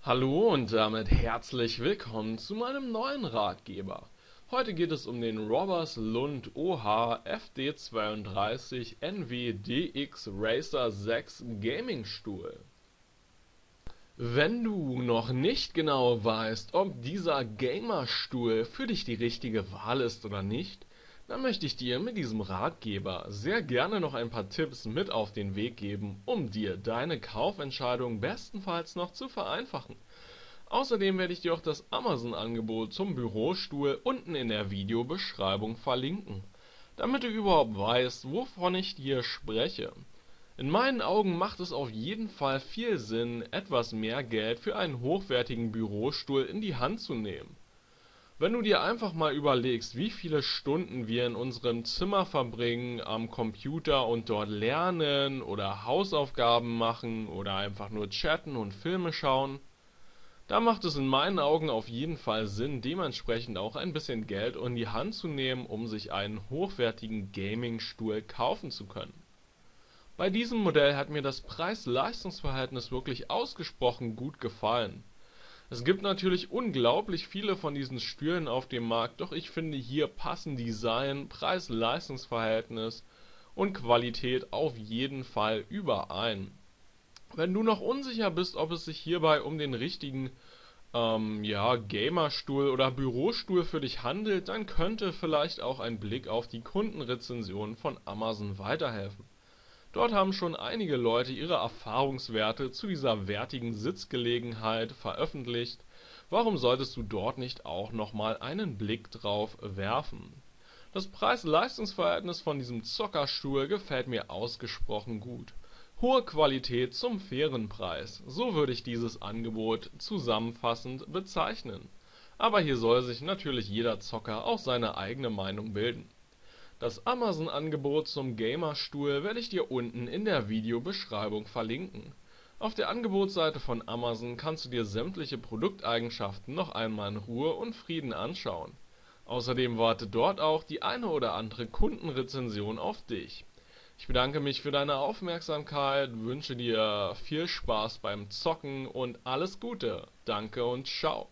Hallo und damit herzlich willkommen zu meinem neuen Ratgeber. Heute geht es um den Robertslund OH FD32 NWDX Racer 6 Gaming Stuhl. Wenn du noch nicht genau weißt, ob dieser Gamerstuhl für dich die richtige Wahl ist oder nicht, dann möchte ich dir mit diesem Ratgeber sehr gerne noch ein paar Tipps mit auf den Weg geben, um dir deine Kaufentscheidung bestenfalls noch zu vereinfachen. Außerdem werde ich dir auch das Amazon-Angebot zum Bürostuhl unten in der Videobeschreibung verlinken, damit du überhaupt weißt, wovon ich dir spreche. In meinen Augen macht es auf jeden Fall viel Sinn, etwas mehr Geld für einen hochwertigen Bürostuhl in die Hand zu nehmen. Wenn du dir einfach mal überlegst, wie viele Stunden wir in unserem Zimmer verbringen, am Computer und dort lernen oder Hausaufgaben machen oder einfach nur chatten und Filme schauen, da macht es in meinen Augen auf jeden Fall Sinn, dementsprechend auch ein bisschen Geld in die Hand zu nehmen, um sich einen hochwertigen Gaming-Stuhl kaufen zu können. Bei diesem Modell hat mir das Preis-Leistungs-Verhältnis wirklich ausgesprochen gut gefallen. Es gibt natürlich unglaublich viele von diesen Stühlen auf dem Markt, doch ich finde, hier passen Design, Preis-Leistungs-Verhältnis und Qualität auf jeden Fall überein. Wenn du noch unsicher bist, ob es sich hierbei um den richtigen Gamerstuhl oder Bürostuhl für dich handelt, dann könnte vielleicht auch ein Blick auf die Kundenrezensionen von Amazon weiterhelfen. Dort haben schon einige Leute ihre Erfahrungswerte zu dieser wertigen Sitzgelegenheit veröffentlicht. Warum solltest du dort nicht auch nochmal einen Blick drauf werfen? Das Preis-Leistungs-Verhältnis von diesem Zockerstuhl gefällt mir ausgesprochen gut. Hohe Qualität zum fairen Preis, so würde ich dieses Angebot zusammenfassend bezeichnen. Aber hier soll sich natürlich jeder Zocker auch seine eigene Meinung bilden. Das Amazon-Angebot zum Gamerstuhl werde ich dir unten in der Videobeschreibung verlinken. Auf der Angebotsseite von Amazon kannst du dir sämtliche Produkteigenschaften noch einmal in Ruhe und Frieden anschauen. Außerdem wartet dort auch die eine oder andere Kundenrezension auf dich. Ich bedanke mich für deine Aufmerksamkeit, wünsche dir viel Spaß beim Zocken und alles Gute. Danke und ciao.